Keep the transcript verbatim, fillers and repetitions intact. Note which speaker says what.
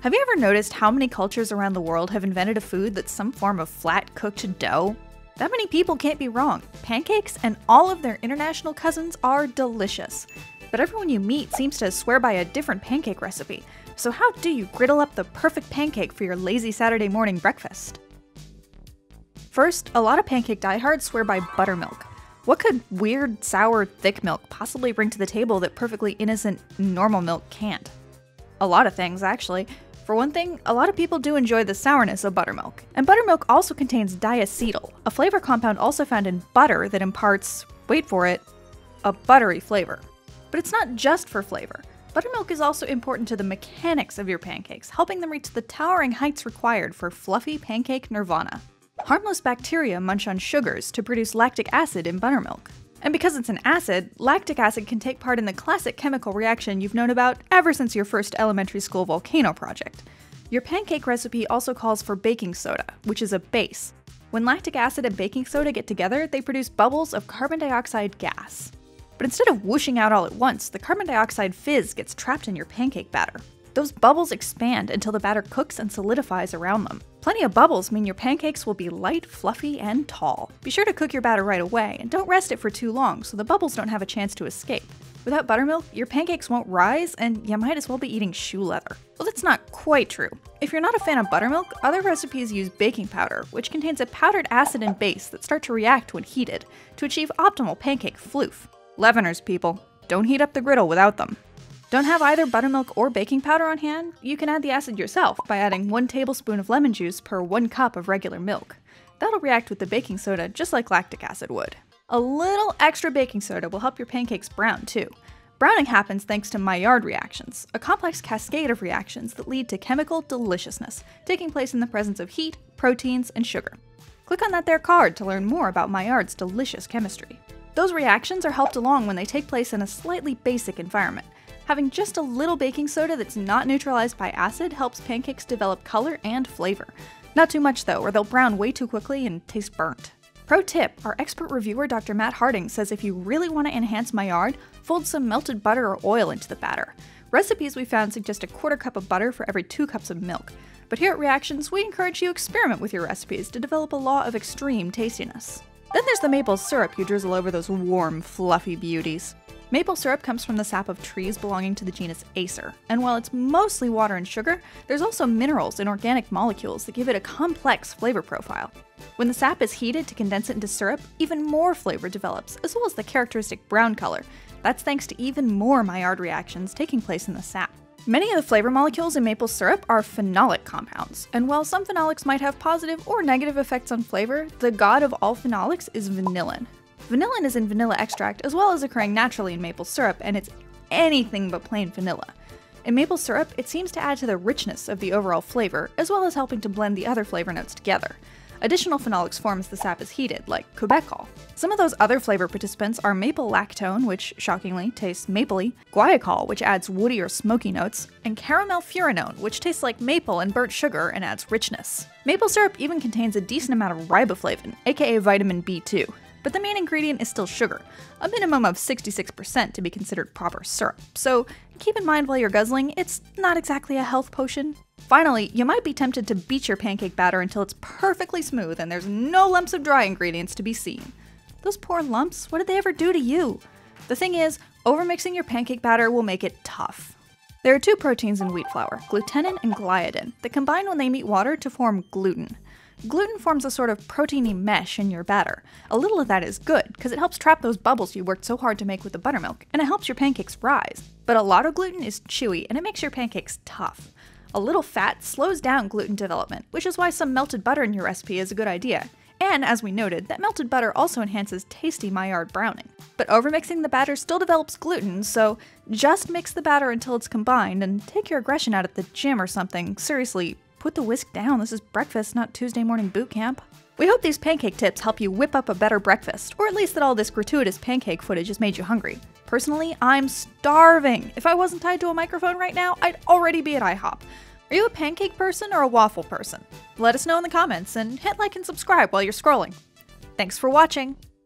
Speaker 1: Have you ever noticed how many cultures around the world have invented a food that's some form of flat cooked dough? That many people can't be wrong. Pancakes and all of their international cousins are delicious. But everyone you meet seems to swear by a different pancake recipe. So how do you griddle up the perfect pancake for your lazy Saturday morning breakfast? First, a lot of pancake diehards swear by buttermilk. What could weird, sour, thick milk possibly bring to the table that perfectly innocent, normal milk can't? A lot of things, actually. For one thing, a lot of people do enjoy the sourness of buttermilk. And buttermilk also contains diacetyl, a flavor compound also found in butter that imparts, wait for it, a buttery flavor. But it's not just for flavor. Buttermilk is also important to the mechanics of your pancakes, helping them reach the towering heights required for fluffy pancake nirvana. Harmless bacteria munch on sugars to produce lactic acid in buttermilk. And because it's an acid, lactic acid can take part in the classic chemical reaction you've known about ever since your first elementary school volcano project. Your pancake recipe also calls for baking soda, which is a base. When lactic acid and baking soda get together, they produce bubbles of carbon dioxide gas. But instead of whooshing out all at once, the carbon dioxide fizz gets trapped in your pancake batter. Those bubbles expand until the batter cooks and solidifies around them. Plenty of bubbles mean your pancakes will be light, fluffy, and tall. Be sure to cook your batter right away, and don't rest it for too long so the bubbles don't have a chance to escape. Without buttermilk, your pancakes won't rise, and you might as well be eating shoe leather. Well, that's not quite true. If you're not a fan of buttermilk, other recipes use baking powder, which contains a powdered acid and base that start to react when heated, to achieve optimal pancake floof. Leaveners, people. Don't heat up the griddle without them. Don't have either buttermilk or baking powder on hand? You can add the acid yourself by adding one tablespoon of lemon juice per one cup of regular milk. That'll react with the baking soda just like lactic acid would. A little extra baking soda will help your pancakes brown too. Browning happens thanks to Maillard reactions, a complex cascade of reactions that lead to chemical deliciousness, taking place in the presence of heat, proteins, and sugar. Click on that there card to learn more about Maillard's delicious chemistry. Those reactions are helped along when they take place in a slightly basic environment. Having just a little baking soda that's not neutralized by acid helps pancakes develop color and flavor. Not too much though, or they'll brown way too quickly and taste burnt. Pro tip, our expert reviewer Doctor Matt Hartings says if you really want to enhance Maillard, fold some melted butter or oil into the batter. Recipes we found suggest a quarter cup of butter for every two cups of milk. But here at Reactions, we encourage you to experiment with your recipes to develop a law of extreme tastiness. Then there's the maple syrup you drizzle over those warm, fluffy beauties. Maple syrup comes from the sap of trees belonging to the genus ACER, and while it's mostly water and sugar, there's also minerals and organic molecules that give it a complex flavor profile. When the sap is heated to condense it into syrup, even more flavor develops, as well as the characteristic brown color. That's thanks to even more Maillard reactions taking place in the sap. Many of the flavor molecules in maple syrup are phenolic compounds, and while some phenolics might have positive or negative effects on flavor, the god of all phenolics is vanillin. Vanillin is in vanilla extract as well as occurring naturally in maple syrup, and it's anything but plain vanilla. In maple syrup, it seems to add to the richness of the overall flavor, as well as helping to blend the other flavor notes together. Additional phenolics form as the sap is heated, like cubecol. Some of those other flavor participants are maple lactone, which shockingly tastes mapley, guaiacol, which adds woody or smoky notes, and caramel furanone, which tastes like maple and burnt sugar and adds richness. Maple syrup even contains a decent amount of riboflavin, aka vitamin B two. But the main ingredient is still sugar, a minimum of sixty-six percent to be considered proper syrup, so keep in mind while you're guzzling, it's not exactly a health potion. Finally, you might be tempted to beat your pancake batter until it's perfectly smooth and there's no lumps of dry ingredients to be seen. Those poor lumps, what did they ever do to you? The thing is, overmixing your pancake batter will make it tough. There are two proteins in wheat flour, glutenin and gliadin, that combine when they meet water to form gluten. Gluten forms a sort of proteiny mesh in your batter. A little of that is good, because it helps trap those bubbles you worked so hard to make with the buttermilk, and it helps your pancakes rise. But a lot of gluten is chewy, and it makes your pancakes tough. A little fat slows down gluten development, which is why some melted butter in your recipe is a good idea. And as we noted, that melted butter also enhances tasty Maillard browning. But overmixing the batter still develops gluten, so just mix the batter until it's combined, and take your aggression out at the gym or something. Seriously, put the whisk down, this is breakfast, not Tuesday morning boot camp. We hope these pancake tips help you whip up a better breakfast, or at least that all this gratuitous pancake footage has made you hungry. Personally, I'm starving. If I wasn't tied to a microphone right now, I'd already be at IHOP. Are you a pancake person or a waffle person? Let us know in the comments, and hit like and subscribe while you're scrolling. Thanks for watching!